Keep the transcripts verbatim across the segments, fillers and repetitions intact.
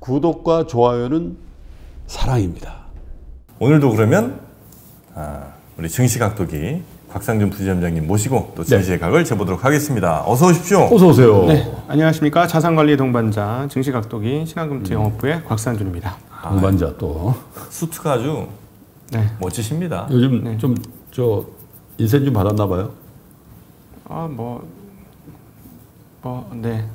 구독과 좋아요는 사랑입니다. 오늘도 그러면 아, 우리 증시각도기 곽상준 부지점장님 모시고 또 증시의 네. 각을 재보도록 하겠습니다. 어서 오십시오. 어서 오세요. 네, 안녕하십니까. 자산관리 동반자 증시각도기 신한금투영업부의 음. 곽상준입니다. 동반자 또 수트가 아주 네. 멋지십니다. 요즘 네. 좀 저 인센 좀 받았나 봐요. 아, 뭐, 뭐, 네.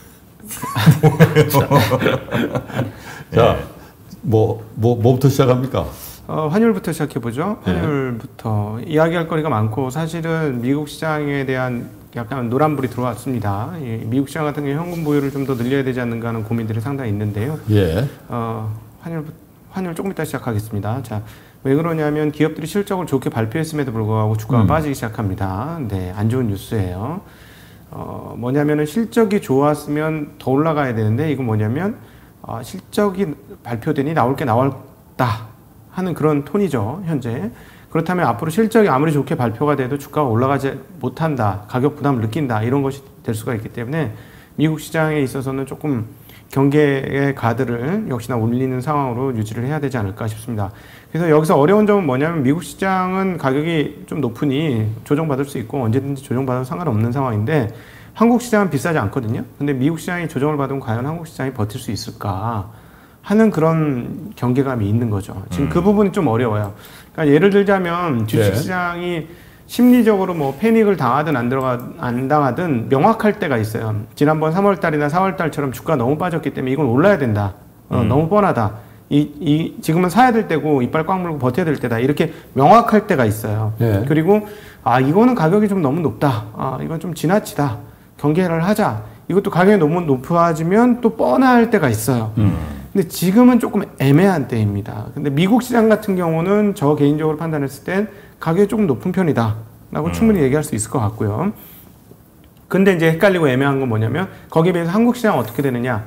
자, 뭐, 뭐, 뭐부터 시작합니까? 어, 환율부터 시작해보죠. 환율부터 네. 이야기할 거리가 많고, 사실은 미국 시장에 대한 약간 노란불이 들어왔습니다. 이 미국 시장 같은 경우 현금 보유를 좀 더 늘려야 되지 않는가 하는 고민들이 상당히 있는데요. 예. 어, 환율, 환율 조금 이따 시작하겠습니다. 자, 왜 그러냐면 기업들이 실적을 좋게 발표했음에도 불구하고 주가가 음. 빠지기 시작합니다. 네, 안 좋은 뉴스예요. 어, 뭐냐면은 실적이 좋았으면 더 올라가야 되는데, 이건 뭐냐면, 어, 실적이 발표되니 나올 게 나왔다 하는 그런 톤이죠, 현재. 그렇다면 앞으로 실적이 아무리 좋게 발표가 돼도 주가가 올라가지 못한다, 가격 부담을 느낀다, 이런 것이 될 수가 있기 때문에 미국 시장에 있어서는 조금 경계의 가드를 역시나 올리는 상황으로 유지를 해야 되지 않을까 싶습니다. 그래서 여기서 어려운 점은 뭐냐면 미국 시장은 가격이 좀 높으니 조정받을 수 있고 언제든지 조정받아도 상관없는 상황인데 한국 시장은 비싸지 않거든요. 근데 미국 시장이 조정을 받으면 과연 한국 시장이 버틸 수 있을까 하는 그런 경계감이 있는 거죠. 지금 음. 그 부분이 좀 어려워요. 그러니까 예를 들자면 주식시장이 네. 심리적으로 뭐 패닉을 당하든 안 들어가 안 당하든 명확할 때가 있어요. 지난번 삼월 달이나 사월 달처럼 주가 너무 빠졌기 때문에 이건 올라야 된다. 어, 음. 너무 뻔하다. 이, 이 지금은 사야 될 때고 이빨 꽉 물고 버텨야 될 때다. 이렇게 명확할 때가 있어요. 네. 그리고 아 이거는 가격이 좀 너무 높다. 아 이건 좀 지나치다. 경계를 하자. 이것도 가격이 너무 높아지면 또 뻔할 때가 있어요. 음. 근데 지금은 조금 애매한 때입니다. 근데 미국 시장 같은 경우는 저 개인적으로 판단했을 땐 가격이 조금 높은 편이다 라고 음. 충분히 얘기할 수 있을 것 같고요. 근데 이제 헷갈리고 애매한 건 뭐냐면 거기에 비해서 한국 시장은 어떻게 되느냐.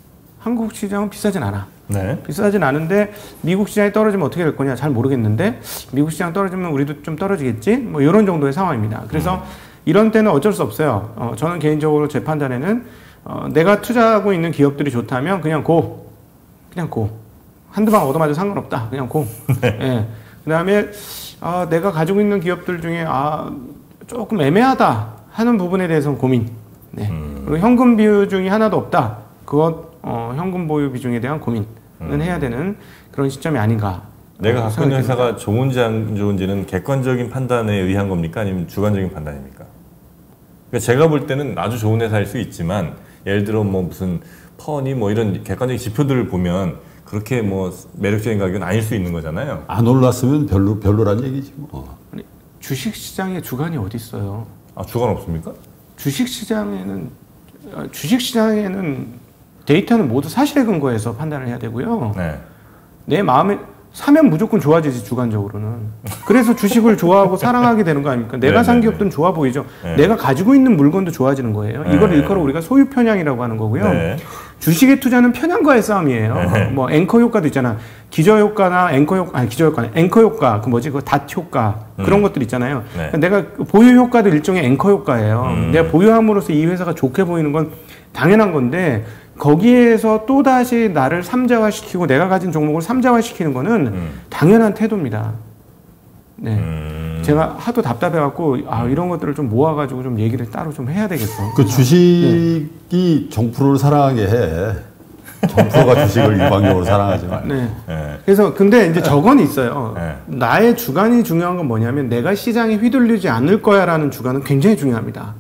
한국 시장은 비싸진 않아. 네. 비싸진 않은데 미국 시장이 떨어지면 어떻게 될 거냐 잘 모르겠는데 미국 시장 떨어지면 우리도 좀 떨어지겠지 뭐 이런 정도의 상황입니다. 그래서 음. 이런 때는 어쩔 수 없어요. 어, 저는 개인적으로 제 판단에는 어, 내가 투자하고 있는 기업들이 좋다면 그냥 고 그냥 고 한두 방 얻어맞아도 상관없다 그냥 고 네. 예. 그 다음에 아, 내가 가지고 있는 기업들 중에 아, 조금 애매하다 하는 부분에 대해서는 고민. 네. 음. 그리고 현금 비중이 하나도 없다. 그것 어, 현금 보유 비중에 대한 고민은 음. 해야 되는 그런 시점이 아닌가. 내가 갖고 있는 회사가 좋은지 안 좋은지는 객관적인 판단에 의한 겁니까? 아니면 주관적인 판단입니까? 그러니까 제가 볼 때는 아주 좋은 회사일 수 있지만 예를 들어 뭐 무슨 퍼니 뭐 이런 객관적인 지표들을 보면 그렇게 뭐 매력적인 가격은 아닐 수 있는 거잖아요. 안 올랐으면 별로 별로란 얘기지 뭐. 아니, 주식 시장에 주관이 어디 있어요? 아 주관 없습니까? 주식 시장에는 주식 시장에는 데이터는 모두 사실에 근거해서 판단을 해야 되고요. 네. 내 마음에 사면 무조건 좋아지지 주관적으로는. 그래서 주식을 좋아하고 사랑하게 되는 거 아닙니까? 내가 네네네. 산 기업들은 좋아 보이죠. 네. 내가 가지고 있는 물건도 좋아지는 거예요. 네. 이걸 일컬어 우리가 소유 편향이라고 하는 거고요. 네. 주식의 투자는 편향과의 싸움이에요. 네. 뭐 앵커 효과도 있잖아. 기저 효과나 앵커 효과, 아니 기저 효과나 앵커 효과, 그 뭐지, 그 닷 효과 음. 그런 것들 있잖아요. 네. 그러니까 내가 보유 효과도 일종의 앵커 효과예요. 음. 내가 보유함으로써 이 회사가 좋게 보이는 건 당연한 건데. 거기에서 또다시 나를 삼자화시키고 내가 가진 종목을 삼자화시키는 거는 음. 당연한 태도입니다. 네. 음. 제가 하도 답답해갖고 아, 이런 것들을 좀 모아가지고 좀 얘기를 따로 좀 해야 되겠어. 그 주식이 네. 정프로를 사랑하게 해. 정프로가 주식을 일방적으로 사랑하지 말고. 네. 네. 그래서 근데 이제 저건 있어요. 네. 나의 주관이 중요한 건 뭐냐면 내가 시장에 휘둘리지 않을 거야라는 주관은 굉장히 중요합니다.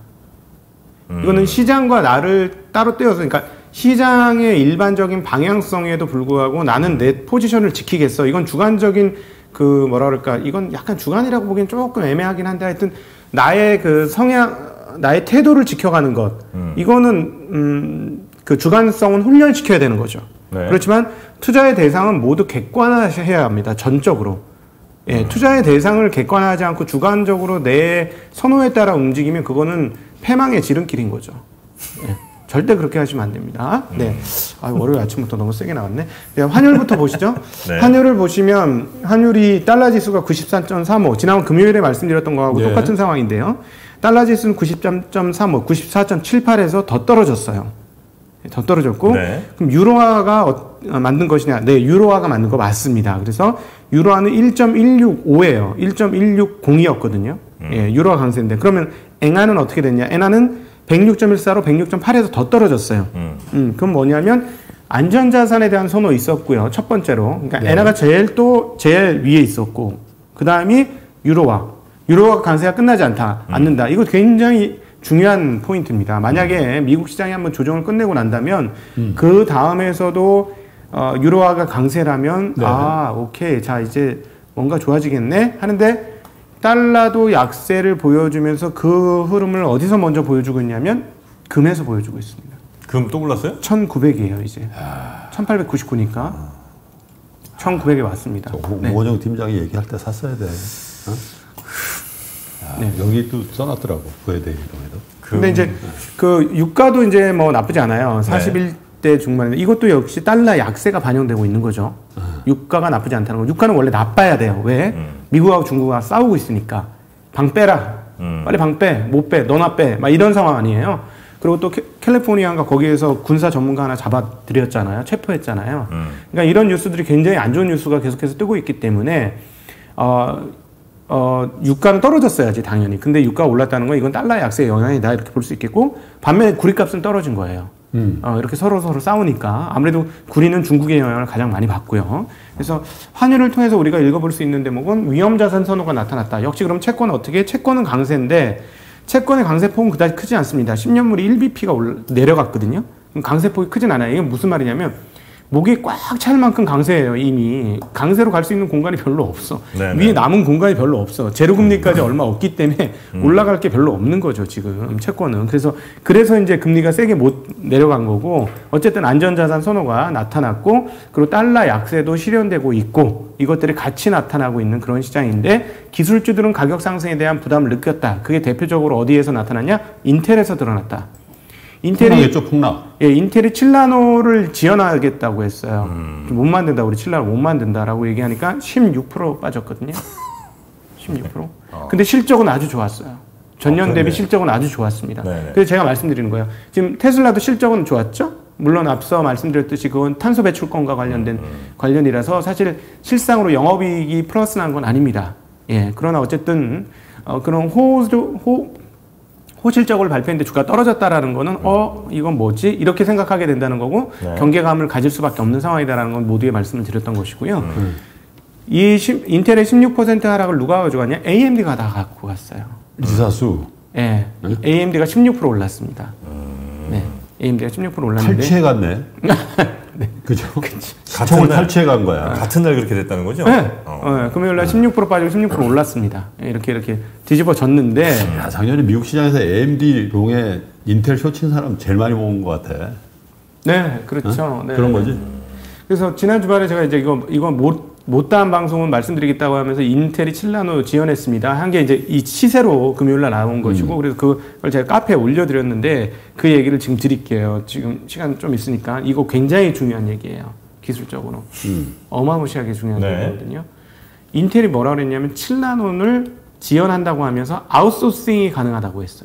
음. 이거는 시장과 나를 따로 떼어서 그러니까 시장의 일반적인 방향성에도 불구하고 나는 내 포지션을 지키겠어. 이건 주관적인 그 뭐라 그럴까. 이건 약간 주관이라고 보기엔 조금 애매하긴 한데 하여튼 나의 그 성향, 나의 태도를 지켜가는 것. 음. 이거는 음, 그 주관성은 훈련시켜야 되는 거죠. 네. 그렇지만 투자의 대상은 모두 객관화해야 합니다. 전적으로. 예, 음. 투자의 대상을 객관화하지 않고 주관적으로 내 선호에 따라 움직이면 그거는 패망의 지름길인 거죠. 예. 절대 그렇게 하시면 안 됩니다. 네. 음. 아, 월요일 아침부터 너무 세게 나왔네. 네, 환율부터 보시죠. 네. 환율을 보시면 환율이 달러 지수가 구십삼 점 삼오. 지난 금요일에 말씀드렸던 거하고 네. 똑같은 상황인데요. 달러 지수는 구십삼 점 삼오, 구십사 점 칠팔에서 더 떨어졌어요. 더 떨어졌고 네. 그럼 유로화가 어, 만든 것이냐? 네, 유로화가 만든 거 맞습니다. 그래서 유로화는 일 점 일육오예요. 일 점 일육공이었거든요. 음. 예, 유로화 강세인데 그러면 엔화는 어떻게 됐냐? 엔화는 백육 점 일사로 백육 점 팔에서 더 떨어졌어요. 음. 음, 그럼 뭐냐면 안전자산에 대한 선호 있었고요. 첫 번째로. 그러니까 네. 엔화가 제일 또 제일 위에 있었고 그 다음이 유로화. 유로화 강세가 끝나지 않다, 음. 않는다. 이거 굉장히 중요한 포인트입니다. 만약에 미국 시장이 한번 조정을 끝내고 난다면 음. 그 다음에서도 어, 유로화가 강세라면 네. 아 오케이 자 이제 뭔가 좋아지겠네 하는데 달러도 약세를 보여주면서 그 흐름을 어디서 먼저 보여주고 있냐면 금에서 보여주고 있습니다. 금 또 올랐어요? 천구백이에요 이제. 아... 천팔백구십구니까 아... 천구백에 왔습니다. 오원영 네. 팀장이 얘기할 때 샀어야 돼. 어? 아, 네. 여기 또 써놨더라고 부에데이동에도. 근데 이제 그 유가도 이제 뭐 나쁘지 않아요. 사십일 대 중반인데 이것도 역시 달러 약세가 반영되고 있는 거죠. 음. 유가가 나쁘지 않다는 거. 유가는 원래 나빠야 돼요. 왜? 음. 미국하고 중국하고 싸우고 있으니까 방 빼라. 음. 빨리 방 빼. 못 빼. 너나 빼. 막 이런 상황 아니에요. 그리고 또 캘리포니아가 거기에서 군사 전문가 하나 잡아들였잖아요. 체포했잖아요. 음. 그러니까 이런 뉴스들이 굉장히 안 좋은 뉴스가 계속해서 뜨고 있기 때문에 어. 어, 유가는 떨어졌어야지, 당연히. 근데 유가가 올랐다는 건 이건 달러 약세의 영향이다, 이렇게 볼 수 있겠고, 반면에 구리값은 떨어진 거예요. 음. 어, 이렇게 서로 서로 싸우니까. 아무래도 구리는 중국의 영향을 가장 많이 받고요. 그래서 환율을 통해서 우리가 읽어볼 수 있는 대목은 위험자산 선호가 나타났다. 역시 그럼 채권은 어떻게? 채권은 강세인데, 채권의 강세폭은 그다지 크지 않습니다. 십 년물이 일 비피가 올라, 내려갔거든요. 그럼 강세폭이 크진 않아요. 이게 무슨 말이냐면, 목이 꽉 찰 만큼 강세예요, 이미. 강세로 갈 수 있는 공간이 별로 없어. 네네. 위에 남은 공간이 별로 없어. 제로금리까지 음. 얼마 없기 때문에 음. 올라갈 게 별로 없는 거죠, 지금, 채권은. 그래서, 그래서 이제 금리가 세게 못 내려간 거고, 어쨌든 안전자산 선호가 나타났고, 그리고 달러 약세도 실현되고 있고, 이것들이 같이 나타나고 있는 그런 시장인데, 기술주들은 가격 상승에 대한 부담을 느꼈다. 그게 대표적으로 어디에서 나타났냐? 인텔에서 드러났다. 인텔이 폭락했죠, 폭락. 예, 인텔이 칠 나노를 지원하겠다고 했어요. 음. 못 만든다, 우리 칠 나노 못 만든다라고 얘기하니까 십육 퍼센트 빠졌거든요. 십육 퍼센트. 어. 근데 실적은 아주 좋았어요. 전년 어, 대비 실적은 아주 좋았습니다. 네네. 그래서 제가 말씀드리는 거예요. 지금 테슬라도 실적은 좋았죠? 물론 앞서 말씀드렸듯이 그건 탄소 배출권과 관련된 음. 관련이라서 사실 실상으로 영업이익이 플러스 난 건 아닙니다. 예, 그러나 어쨌든 어, 그런 호, 호 호실적으로 발표했는데 주가가 떨어졌다라는 거는 음. 어 이건 뭐지? 이렇게 생각하게 된다는 거고 네. 경계감을 가질 수밖에 없는 상황이다라는 건 모두에 말씀을 드렸던 것이고요. 음. 이 십, 인텔의 십육 퍼센트 하락을 누가 가져갔냐? 에이엠디가 다 갖고 갔어요. 지사수. 네. 네. 에이엠디가 십육 퍼센트 올랐습니다. 음. 네. 에이엠디가 십육 퍼센트 올랐는데 탈취해갔네. 네. 그죠? 가총을 탈취해간 거야. 아, 같은 날 그렇게 됐다는 거죠? 네. 어. 어, 금요일 날 십육 퍼센트 빠지고 십육 퍼센트 올랐습니다. 이렇게 이렇게 뒤집어졌는데. 야, 작년에 미국 시장에서 에이엠디 롱에 인텔 쇼친 사람 제일 많이 모은 것 같아. 네, 그렇죠. 어? 네. 그런 거지. 그래서 지난 주말에 제가 이제 이거 이거 못 못다한 방송은 말씀드리겠다고 하면서 인텔이 칠 나노 지원했습니다. 한 게 이제 이 시세로 금요일 날 나온 것이고, 음. 그래서 그걸 제가 카페에 올려드렸는데 그 얘기를 지금 드릴게요. 지금 시간 좀 있으니까 이거 굉장히 중요한 얘기예요. 기술적으로 음. 어마무시하게 중요한 네. 얘기거든요. 인텔이 뭐라 그랬냐면 칠 나노를 지원한다고 하면서 아웃소싱이 가능하다고 했어요.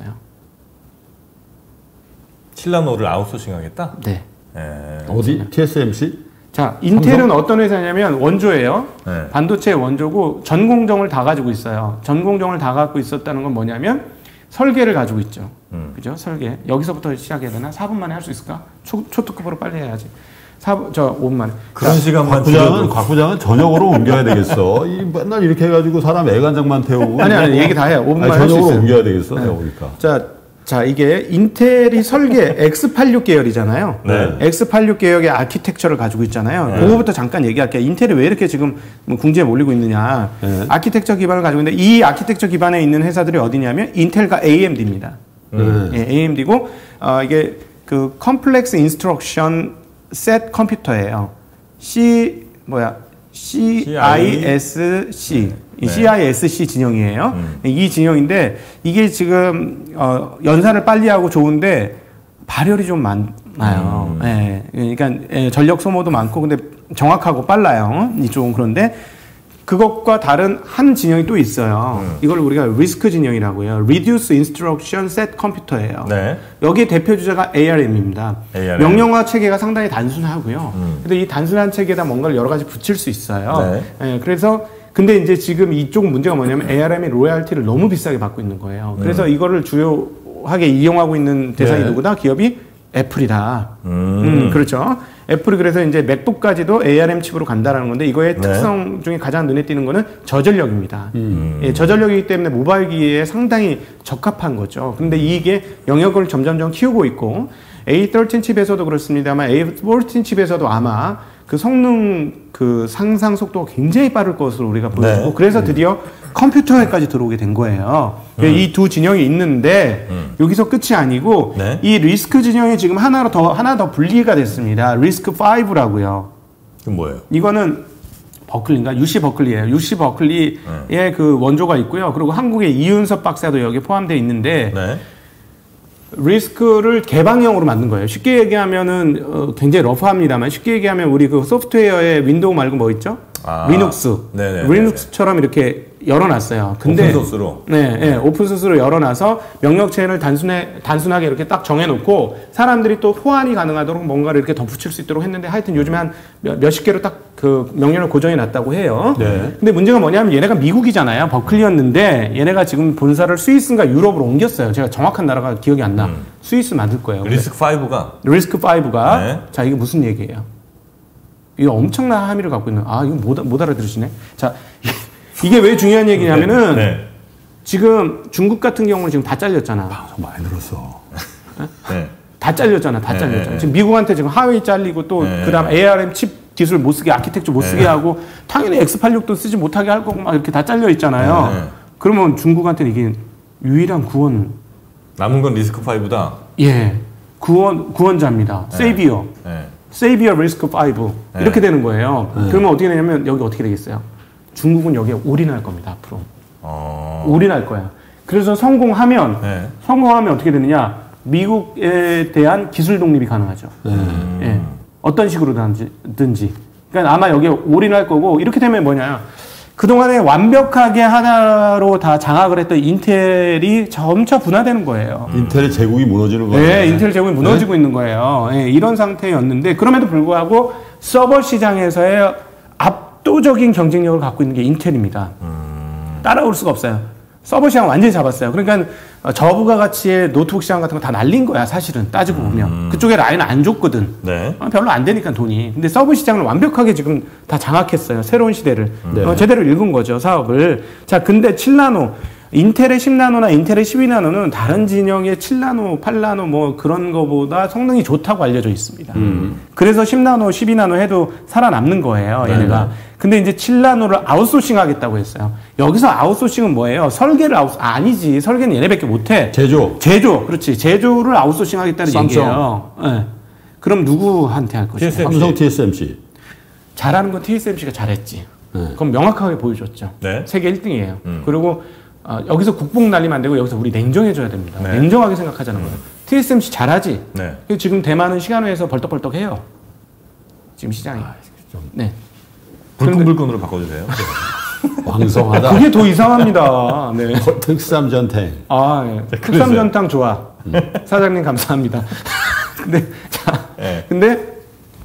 칠 나노를 아웃소싱하겠다? 네. 에... 어디? 티에스엠씨? 자, 인텔은 삼성? 어떤 회사냐면 원조예요. 네. 반도체 원조고 전 공정을 다 가지고 있어요. 전 공정을 다 갖고 있었다는 건 뭐냐면 설계를 가지고 있죠. 음. 그죠? 설계. 여기서부터 시작해야 되나? 사 분 만에 할 수 있을까? 초, 초특급으로 빨리 해야지. 사 분, 저 오 분 만에. 그런 자, 시간만 곽 부장은, 곽 부장은 저녁으로 옮겨야 되겠어. 이 맨날 이렇게 해가지고 사람 애간장만 태우고. 아니, 아니, 얘기 다 해요. 오 분 만에. 저녁으로 옮겨야 되겠어. 네. 내가 보니까. 자, 자, 이게 인텔이 설계 엑스 팔십육 계열이잖아요. 네. 엑스 팔십육 계열의 아키텍처를 가지고 있잖아요. 네. 그거부터 잠깐 얘기할게요. 인텔이 왜 이렇게 지금 궁지에 몰리고 있느냐. 네. 아키텍처 기반을 가지고 있는데 이 아키텍처 기반에 있는 회사들이 어디냐면 인텔과 에이엠디입니다. 음. 예, 에이엠디고 어, 이게 그 컴플렉스 인스트럭션 셋 컴퓨터예요. C 뭐야? 씨 아이 에스 씨. 네. 씨 아이 에스 씨 진영이에요. 음. 이 진영인데 이게 지금 어, 연산을 빨리 하고 좋은데 발열이 좀 많아요. 음. 예, 그러니까 예, 전력 소모도 많고 근데 정확하고 빨라요. 이쪽은 그런데 그것과 다른 한 진영이 또 있어요. 음. 이걸 우리가 리스크 진영이라고 해요. Reduce Instruction Set Computer예요. 네. 여기에 대표 주자가 에이알엠입니다. 에이알엠. 명령어 체계가 상당히 단순하고요. 음. 근데 이 단순한 체계에다 뭔가를 여러 가지 붙일 수 있어요. 네. 예, 그래서 근데 이제 지금 이쪽 문제가 뭐냐면 에이알엠이 로열티를 너무 비싸게 받고 있는 거예요. 그래서 음. 이거를 주요하게 이용하고 있는 대상이 네. 누구다? 기업이 애플이다. 음. 음, 그렇죠. 애플이 그래서 이제 맥북까지도 에이알엠 칩으로 간다라는 건데 이거의 네. 특성 중에 가장 눈에 띄는 거는 저전력입니다. 음. 예, 저전력이기 때문에 모바일기에 상당히 적합한 거죠. 근데 이게 영역을 점점점 키우고 있고 에이 십삼 칩에서도 그렇습니다만 에이 십사 칩에서도 아마 그 성능 그 상상 속도가 굉장히 빠를 것으로 우리가 보여지고 네. 그래서 드디어 컴퓨터에까지 들어오게 된 거예요. 음. 이 두 진영이 있는데 음. 여기서 끝이 아니고 네. 이 리스크 진영이 지금 하나 더 하나 더 분리가 됐습니다. 리스크 오라고요. 그건 뭐예요? 이거는 버클리인가? 유씨 버클리예요. 유씨 버클리의 네. 그 원조가 있고요. 그리고 한국의 이윤섭 박사도 여기에 포함되어 있는데 네. 리스크를 개방형으로 만든 거예요. 쉽게 얘기하면은 어, 굉장히 러프합니다만 쉽게 얘기하면 우리 그 소프트웨어의 윈도우 말고 뭐 있죠? 아. 리눅스. 네네네네. 리눅스처럼 이렇게 열어놨어요. 근데 오픈소스로. 네, 네, 오픈소스로 열어놔서 명령 체인을 단순해 단순하게 이렇게 딱 정해놓고 사람들이 또 호환이 가능하도록 뭔가를 이렇게 덧붙일 수 있도록 했는데 하여튼 요즘에 한 몇, 몇십 개로 딱 그 명령을 고정해놨다고 해요. 네. 근데 문제가 뭐냐면 얘네가 미국이잖아요. 버클리였는데 얘네가 지금 본사를 스위스인가 유럽으로 옮겼어요. 제가 정확한 나라가 기억이 안 나. 음. 스위스 만들 거예요. 리스크 오가 리스크 오가 네. 자 이게 무슨 얘기예요? 이거 엄청난 함의를 갖고 있는 아 이거 못, 못 알아들으시네. 자 이게 왜 중요한 얘기냐면은 네. 네. 지금 중국 같은 경우는 지금 다 잘렸잖아. 방송 많이 늘었어. 네. 다 잘렸잖아. 다 네, 잘렸잖아. 네. 지금 미국한테 지금 하웨이 잘리고 또 네. 그다음 에이알엠 칩 기술 못 쓰게 아키텍처 못 쓰게 네. 하고 당연히 엑스 팔십육도 쓰지 못하게 할 거고 막 이렇게 다 잘려 있잖아요. 네. 그러면 중국한테는 이게 유일한 구원 남은 건 리스크 오다. 예 구원 구원자입니다. 네. 세이비어. 네. 세이비어 리스크 오 네. 이렇게 되는 거예요. 그러면 어떻게 되냐면 여기 어떻게 되겠어요? 중국은 여기에 올인할 겁니다. 앞으로 어. 올인할 거야. 그래서 성공하면 네. 성공하면 어떻게 되느냐? 미국에 대한 기술 독립이 가능하죠. 음. 예. 어떤 식으로든지. 그러니까 아마 여기에 올인할 거고 이렇게 되면 뭐냐? 그동안에 완벽하게 하나로 다 장악을 했던 인텔이 점차 분화되는 거예요. 인텔의 제국이 무너지는 거예요. 네, 인텔 제공이 무너지고 있는 거예요. 예, 이런 상태였는데 그럼에도 불구하고 서버 시장에서의 압도적인 경쟁력을 갖고 있는 게 인텔입니다. 음. 따라올 수가 없어요. 서버 시장 완전히 잡았어요. 그러니까 저부가 가치의 노트북 시장 같은 거 다 날린 거야, 사실은 따지고 보면. 음. 그쪽에 라인 안 줬거든. 네. 어, 별로 안 되니까 돈이. 근데 서버 시장을 완벽하게 지금 다 장악했어요. 새로운 시대를. 네. 어, 제대로 읽은 거죠, 사업을. 자, 근데 칠 나노. 인텔의 십 나노나 인텔의 십이 나노는 다른 진영의 칠 나노, 팔 나노 뭐 그런 거보다 성능이 좋다고 알려져 있습니다. 음. 그래서 십 나노, 십이 나노 해도 살아남는 거예요, 얘네가. 네. 근데 이제 칠 나노를 아웃소싱 하겠다고 했어요. 여기서 아웃소싱은 뭐예요? 설계를 아웃, 아니지. 설계는 얘네밖에 못해. 제조. 제조, 그렇지. 제조를 아웃소싱 하겠다는 삼성. 얘기예요. 네. 그럼 누구한테 할 것이냐? 티에스엠씨. 삼성 티에스엠씨. 잘하는 건 티에스엠씨가 잘했지. 네. 그건 명확하게 보여줬죠. 네. 세계 일 등이에요. 음. 그리고 어, 여기서 국뽕 날리면 안 되고 여기서 우리 냉정해져야 됩니다. 네. 냉정하게 생각하자는 거예요. 티에스엠씨 잘하지. 네. 그리고 지금 대만은 시간외에서 벌떡벌떡해요. 지금 시장이. 네. 불끈불끈으로 바꿔주세요. 왕성하다. 그게 더 이상합니다. 네. 특삼 전탱. 아, 예. 특삼전탕 좋아. 사장님 감사합니다. 근데 자, 네. 근데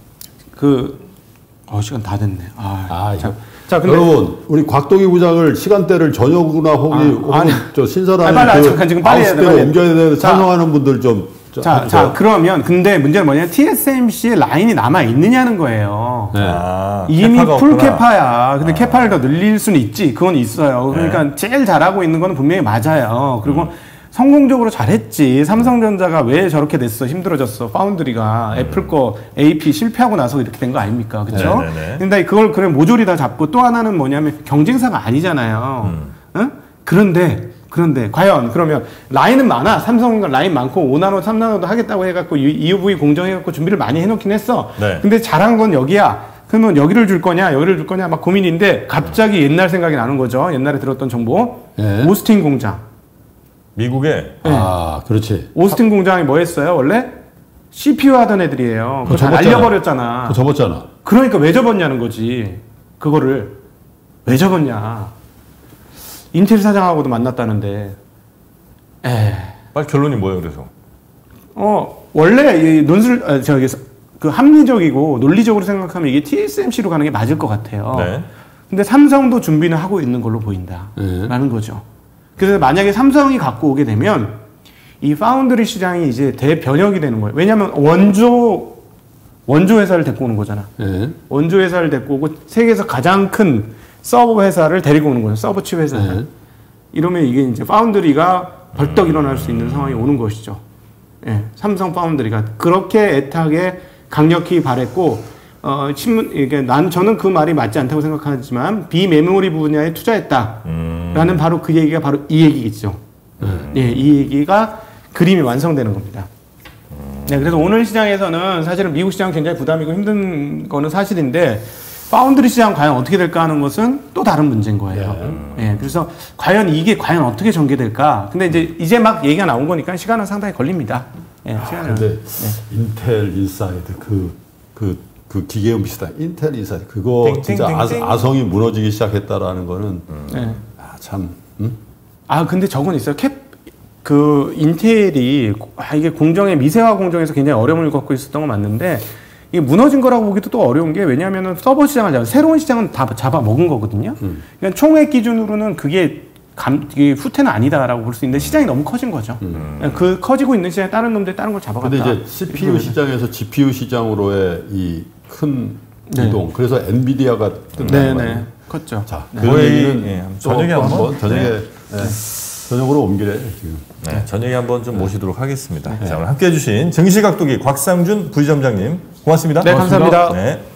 그 어, 시간 다 됐네. 아, 아, 자, 이거. 자, 근데 여러분, 우리 곽동희 부장을 시간대를 저녁이나 혹은 아, 혹은 아니. 저 신설하는 아, 빨리, 그 잠깐 지금 빨리 해야 돼, 아웃대로 빨리. 옮겨야 되는 자. 설명하는 분들 좀. 좀 자, 해주세요. 자, 그러면 근데 문제는 뭐냐면 티에스엠씨의 라인이 남아 있느냐는 거예요. 네. 아, 이미 캐파가 풀 없구나. 캐파야. 근데 아. 캐파를 더 늘릴 수는 있지. 그건 있어요. 그러니까 제일 잘하고 있는 건 분명히 맞아요. 그리고 음. 성공적으로 잘했지. 삼성전자가 왜 저렇게 됐어? 힘들어졌어. 파운드리가 애플 거 에이피 실패하고 나서 이렇게 된 거 아닙니까? 그렇죠? 네네네. 근데 그걸 그래 모조리 다 잡고 또 하나는 뭐냐면 경쟁사가 아니잖아요. 음. 응? 그런데 그런데 과연 그러면 라인은 많아. 삼성 라인 많고 오 나노, 삼 나노도 하겠다고 해갖고 이유브이 공정해갖고 준비를 많이 해놓긴 했어. 네. 근데 잘한 건 여기야. 그러면 여기를 줄 거냐, 여기를 줄 거냐 막 고민인데 갑자기 옛날 생각이 나는 거죠. 옛날에 들었던 정보. 네. 오스틴 공장. 미국에 아, 그렇지. 오스틴 공장이 뭐 했어요? 원래 씨피유 하던 애들이에요. 그거 다 접었잖아. 날려버렸잖아. 그거 접었잖아. 그러니까 왜 접었냐는 거지. 그거를. 왜 접었냐? 인텔 사장하고도 만났다는데. 에. 빨리 결론이 뭐예요, 그래서? 어 원래 이 논술 아, 저기 그 합리적이고 논리적으로 생각하면 이게 티에스엠씨로 가는 게 맞을 것 같아요. 네. 근데 삼성도 준비는 하고 있는 걸로 보인다라는 네. 거죠. 그래서 만약에 삼성이 갖고 오게 되면 이 파운드리 시장이 이제 대변혁이 되는 거예요. 왜냐하면 원조 원조 회사를 데리고 오는 거잖아. 네. 원조 회사를 데리고 오고 세계에서 가장 큰 서버 회사를 데리고 오는 거예요. 서버 칩 회사. 네. 이러면 이게 이제 파운드리가 벌떡 일어날 수 있는 상황이 오는 것이죠. 예, 삼성 파운드리가 그렇게 애타게 강력히 바랬고, 어, 신문, 이게 난 저는 그 말이 맞지 않다고 생각하지만 비메모리 분야에 투자했다라는 음. 바로 그 얘기가 바로 이 얘기겠죠. 음. 예, 이 얘기가 그림이 완성되는 겁니다. 음. 네, 그래서 오늘 시장에서는 사실은 미국 시장 굉장히 부담이고 힘든 거는 사실인데. 파운드리 시장 과연 어떻게 될까 하는 것은 또 다른 문제인 거예요. 네. 예, 그래서 과연 이게 과연 어떻게 전개될까? 근데 이제 이제 막 얘기가 나온 거니까 시간은 상당히 걸립니다. 예, 아, 시간은. 근데 네. 인텔 인사이드 그 그 그 기계음 시다 인텔 인사이드 그거 땡, 진짜 땡, 땡, 땡. 아, 아성이 무너지기 시작했다라는 거는 음. 네. 아, 참. 음? 아 근데 저건 있어요. 캡 그 인텔이 아, 이게 공정의 미세화 공정에서 굉장히 어려움을 겪고 있었던 건 맞는데. 이게 무너진 거라고 보기도 또 어려운 게 왜냐하면 서버 시장을 잡아 새로운 시장은 다 잡아 먹은 거거든요. 음. 그러니까 총액 기준으로는 그게 감 이게 후퇴는 아니다라고 볼 수 있는데 시장이 너무 커진 거죠. 음. 그 커지고 있는 시장에 다른 놈들 다른 걸 잡아갔다. 근데 이제 씨피유 시장에서 지피유 시장으로,의 이 큰 네. 이동. 그래서 엔비디아가 뜬다는 거예요. 네, 컸죠. 자, 네. 그 얘기는 예, 또 저녁에 한번, 한번 저녁에 네. 네. 저녁으로 옮기래 지금. 네, 저녁에 한번 좀 모시도록 하겠습니다. 자, 오늘 함께해 주신 증시각도기 곽상준 부지점장님 고맙습니다. 네, 감사합니다. 네.